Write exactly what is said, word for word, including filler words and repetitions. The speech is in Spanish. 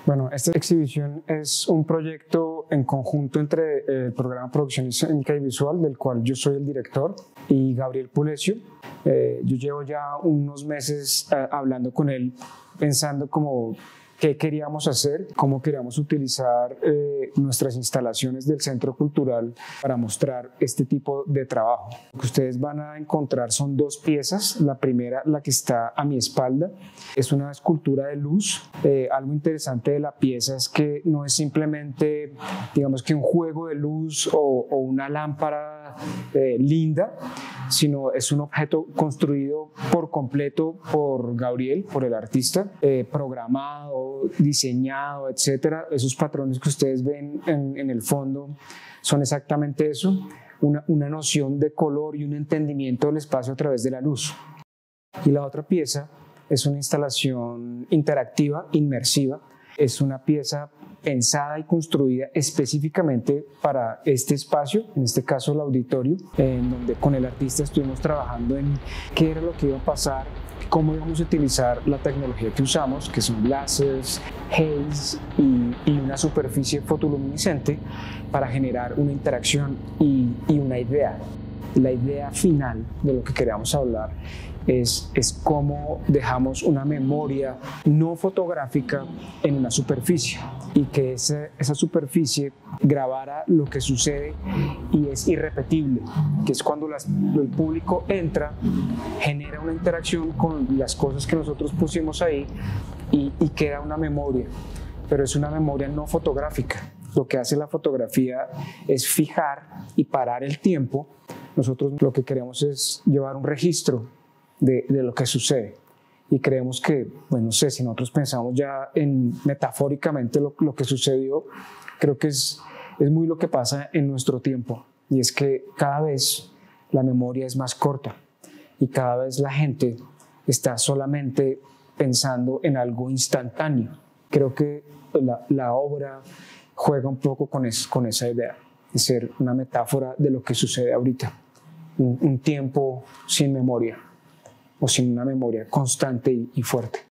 Bueno, esta exhibición es un proyecto en conjunto entre eh, el programa Producción Escénica y Visual, del cual yo soy el director, y Gabriel Pulecio. Eh, yo llevo ya unos meses eh, hablando con él, pensando como qué queríamos hacer, cómo queríamos utilizar eh, nuestras instalaciones del Centro Cultural para mostrar este tipo de trabajo. Lo que ustedes van a encontrar son dos piezas. La primera, la que está a mi espalda, es una escultura de luz. Eh, algo interesante de la pieza es que no es simplemente, digamos que un juego de luz o, o una lámpara eh, linda, sino es un objeto construido por completo por Gabriel, por el artista, eh, programado, diseñado, etcétera. Esos patrones que ustedes ven en, en el fondo son exactamente eso, una, una noción de color y un entendimiento del espacio a través de la luz. Y la otra pieza es una instalación interactiva, inmersiva. Es una pieza pensada y construida específicamente para este espacio, en este caso el auditorio, en donde con el artista estuvimos trabajando en qué era lo que iba a pasar, cómo íbamos a utilizar la tecnología que usamos, que son láseres, haze y, y una superficie fotoluminiscente para generar una interacción y, y una idea. La idea final de lo que queríamos hablar es, es cómo dejamos una memoria no fotográfica en una superficie y que esa, esa superficie grabara lo que sucede y es irrepetible, que es cuando las, el público entra, genera una interacción con las cosas que nosotros pusimos ahí y, y queda una memoria, pero es una memoria no fotográfica. Lo que hace la fotografía es fijar y parar el tiempo. Nosotros lo que queremos es llevar un registro de, de lo que sucede y creemos que, bueno, no sé, si nosotros pensamos ya en metafóricamente lo, lo que sucedió, creo que es, es muy lo que pasa en nuestro tiempo, y es que cada vez la memoria es más corta y cada vez la gente está solamente pensando en algo instantáneo. Creo que la, la obra juega un poco con, es, con esa idea de ser una metáfora de lo que sucede ahorita. Un, un tiempo sin memoria o sin una memoria constante y, y fuerte.